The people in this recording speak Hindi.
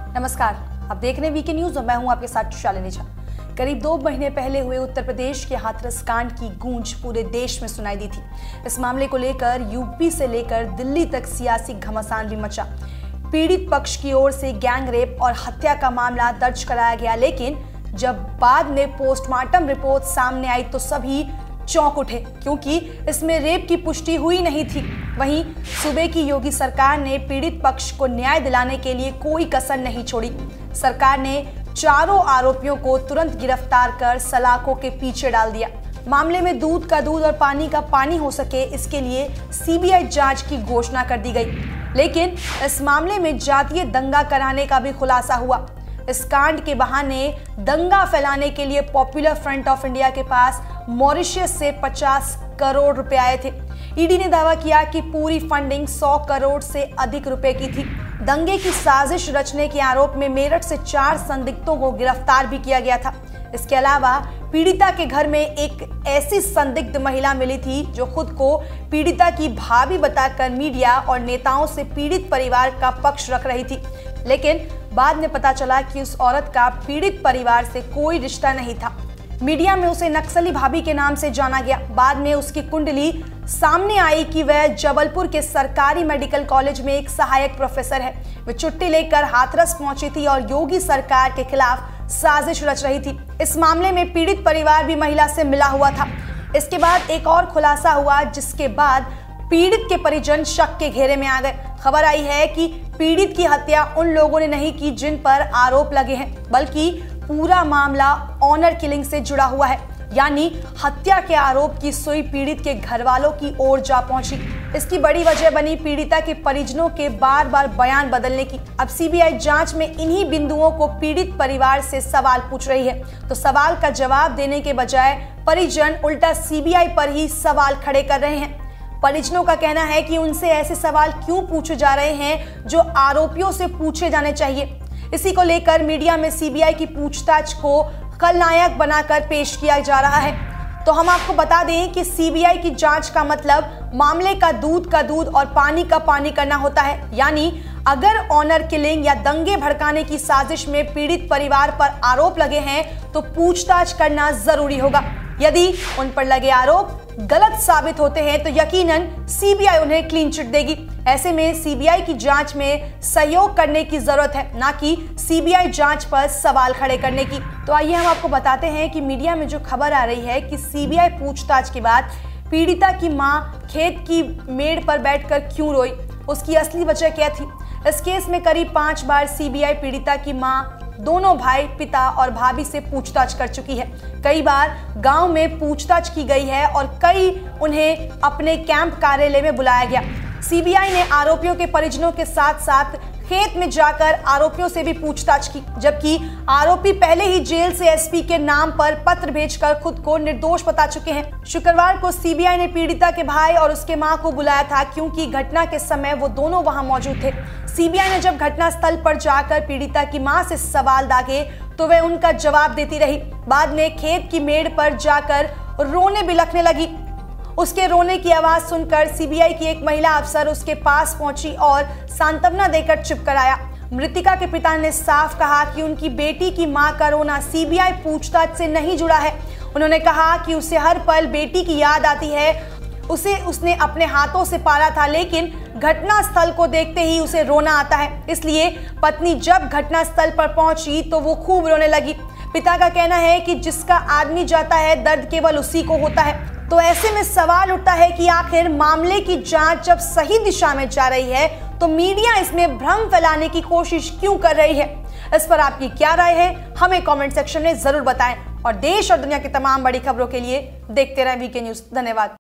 नमस्कार, आप देख रहे हैं वीके न्यूज और मैं हूं आपके साथ शालिनी झा। करीब 2 महीने पहले हुए उत्तर प्रदेश के हाथरस कांड की गूंज पूरे देश में सुनाई दी थी। इस मामले को लेकर यूपी से लेकर दिल्ली तक सियासी घमासान भी मचा। पीड़ित पक्ष की ओर से गैंग रेप और हत्या का मामला दर्ज कराया गया, लेकिन जब बाद में पोस्टमार्टम रिपोर्ट सामने आई तो सभी चौंक उठे, क्योंकि इसमें रेप की पुष्टि हुई नहीं थी। वहीं सूबे की योगी सरकार ने पीड़ित पक्ष को न्याय दिलाने के लिए कोई कसर नहीं छोड़ी। सरकार ने चारों आरोपियों को तुरंत गिरफ्तार कर सलाखों के पीछे डाल दिया। मामले में दूध का दूध और पानी का पानी हो सके, इसके लिए सीबीआई जांच की घोषणा कर दी गई। लेकिन इस मामले में जातीय दंगा कराने का भी खुलासा हुआ। इस कांड के बहाने दंगा फैलाने के लिए पॉपुलर फ्रंट ऑफ इंडिया के पास मॉरिशस से 50 करोड़ रुपए आए थे। ईडी ने दावा किया कि पूरी फंडिंग 100 करोड़ से अधिक रुपए की थी। दंगे की साजिश रचने के आरोप में मेरठ से 4 संदिग्धों को गिरफ्तार भी किया गया था। इसके अलावा पीड़िता के घर में एक ऐसी संदिग्ध महिला मिली थी जो खुद को पीड़िता की भाभी बताकर मीडिया और नेताओं से पीड़ित परिवार का पक्ष रख रही थी, लेकिन बाद में पता चला कि उस औरत का पीड़ित परिवार से कोई रिश्ता नहीं था। मीडिया में उसे नक्सली भाभी के नाम से जाना गया। बाद में उसकी कुंडली सामने आई कि वह जबलपुर के सरकारी मेडिकल कॉलेज में एक सहायक प्रोफेसर है। वह छुट्टी लेकर हाथरस पहुंची थी और योगी सरकार के खिलाफ साजिश रच रही थी। इस मामले में पीड़ित परिवार भी महिला से मिला हुआ था। इसके बाद एक और खुलासा हुआ, जिसके बाद पीड़ित के परिजन शक के घेरे में आ गए। खबर आई है कि पीड़ित की हत्या उन लोगों ने नहीं की जिन पर आरोप लगे हैं, बल्कि पूरा मामला ऑनर किलिंग से जुड़ा हुआ है, यानी हत्या के आरोप की सुई पीड़ित के घर वालों की ओर जा पहुंची। इसकी बड़ी वजह बनी पीड़िता के परिजनों के बार बार बयान बदलने की। अब सीबीआई जांच में इन्हीं बिंदुओं को पीड़ित परिवार से सवाल पूछ रही है, तो सवाल का जवाब देने के बजाय परिजन उल्टा सीबीआई पर ही सवाल खड़े कर रहे हैं। परिजनों का कहना है कि उनसे ऐसे सवाल क्यों पूछे जा रहे हैं जो आरोपियों से पूछे जाने चाहिए। इसी को लेकर मीडिया में सीबीआई की पूछताछ को खलनायक बनाकर पेश किया जा रहा है। तो हम आपको बता दें कि सीबीआई की जांच का मतलब मामले का दूध और पानी का पानी करना होता है, यानी अगर ऑनर किलिंग या दंगे भड़काने की साजिश में पीड़ित परिवार पर आरोप लगे हैं तो पूछताछ करना जरूरी होगा। यदि उन पर लगे आरोप गलत साबित होते हैं तो यकीनन सीबीआई उन्हें क्लीन चिट देगी। ऐसे में सीबीआई की जांच में सहयोग करने की जरूरत है, ना कि सीबीआई जांच पर सवाल खड़े करने की। तो आइए हम आपको बताते हैं कि मीडिया में जो खबर आ रही है कि सीबीआई पूछताछ के बाद पीड़िता की मां खेत की मेड़ पर बैठकर क्यों रोई, उसकी असली वजह क्या थी। इस केस में करीब 5 बार सीबीआई पीड़िता की मां, दोनों भाई, पिता और भाभी से पूछताछ कर चुकी है। कई बार गांव में पूछताछ की गई है और कई उन्हें अपने कैंप कार्यालय में बुलाया गया। सीबीआई ने आरोपियों के परिजनों के साथ साथ खेत में जाकर आरोपियों से भी पूछताछ की, जबकि आरोपी पहले ही जेल से एसपी के नाम पर पत्र भेजकर खुद को निर्दोष बता चुके हैं। शुक्रवार को सीबीआई ने पीड़िता के भाई और उसके मां को बुलाया था, क्योंकि घटना के समय वो दोनों वहां मौजूद थे। सीबीआई ने जब घटनास्थल पर जाकर पीड़िता की मां से सवाल दागे तो वह उनका जवाब देती रही। बाद में खेत की मेड़ पर जाकर रोने बिलखने लगी। उसके रोने की आवाज सुनकर सीबीआई की एक महिला अफसर उसके पास पहुंची और सांत्वना देकर चुप कराया। मृतिका के पिता ने साफ कहा कि उनकी बेटी की मां का रोना सीबीआई पूछताछ से नहीं जुड़ा है। उन्होंने कहा कि उसे हर पल बेटी की याद आती है। उसने अपने हाथों से पाला था, लेकिन घटनास्थल को देखते ही उसे रोना आता है। इसलिए पत्नी जब घटनास्थल पर पहुंची तो वो खूब रोने लगी। पिता का कहना है कि जिसका आदमी जाता है दर्द केवल उसी को होता है। तो ऐसे में सवाल उठता है कि आखिर मामले की जांच जब सही दिशा में जा रही है तो मीडिया इसमें भ्रम फैलाने की कोशिश क्यों कर रही है। इस पर आपकी क्या राय है, हमें कमेंट सेक्शन में जरूर बताएं और देश और दुनिया की तमाम बड़ी खबरों के लिए देखते रहें वीके न्यूज। धन्यवाद।